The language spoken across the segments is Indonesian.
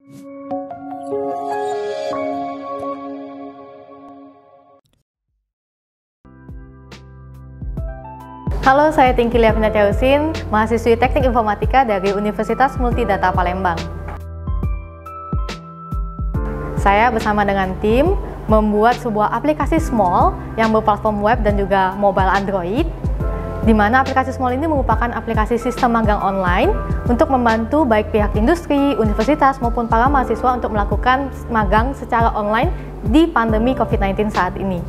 Halo, saya Tingki Liavina Teusin, mahasiswi Teknik Informatika dari Universitas Multidata Palembang. Saya bersama dengan tim membuat sebuah aplikasi Small yang berplatform web dan juga mobile Android, di mana aplikasi Small ini merupakan aplikasi sistem magang online untuk membantu baik pihak industri, universitas, maupun para mahasiswa untuk melakukan magang secara online di pandemi COVID-19 saat ini.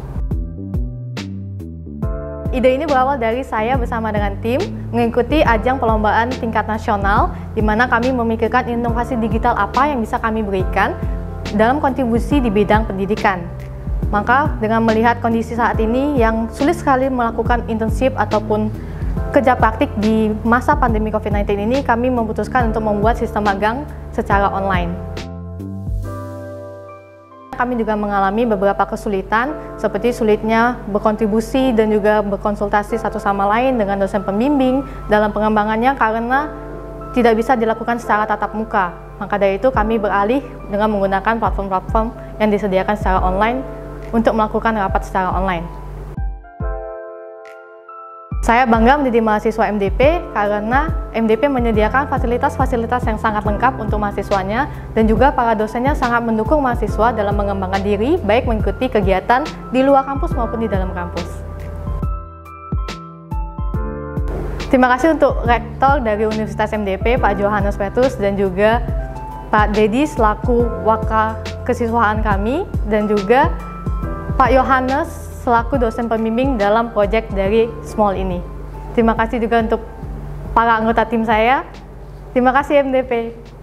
Ide ini berawal dari saya bersama dengan tim mengikuti ajang perlombaan tingkat nasional, di mana kami memikirkan inovasi digital apa yang bisa kami berikan dalam kontribusi di bidang pendidikan. Maka dengan melihat kondisi saat ini yang sulit sekali melakukan internship ataupun kerja praktik di masa pandemi COVID-19 ini, kami memutuskan untuk membuat sistem magang secara online. Kami juga mengalami beberapa kesulitan, seperti sulitnya berkontribusi dan juga berkonsultasi satu sama lain dengan dosen pembimbing dalam pengembangannya karena tidak bisa dilakukan secara tatap muka. Maka dari itu kami beralih dengan menggunakan platform-platform yang disediakan secara online untuk melakukan rapat secara online. Saya bangga menjadi mahasiswa MDP karena MDP menyediakan fasilitas-fasilitas yang sangat lengkap untuk mahasiswanya, dan juga para dosennya sangat mendukung mahasiswa dalam mengembangkan diri, baik mengikuti kegiatan di luar kampus maupun di dalam kampus. Terima kasih untuk Rektor dari Universitas MDP, Pak Johannes Petrus, dan juga Pak Dedi selaku Waka Kesiswaan kami, dan juga Pak Yohanes selaku dosen pembimbing dalam proyek dari Small ini. Terima kasih juga untuk para anggota tim saya. Terima kasih MDP.